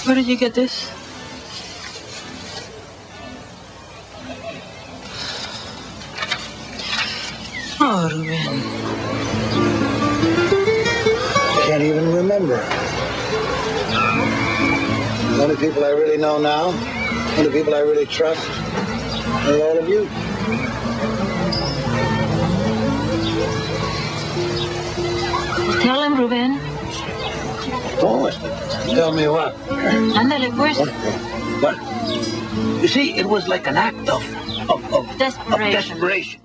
Where did you get this? Oh, Ruben. I can't even remember. The only people I really know now, the only people I really trust, are all of you. Tell him, Ruben. What? Tell me what? Ándale, pues. What? You see, it was like an act of Desperation. desperation.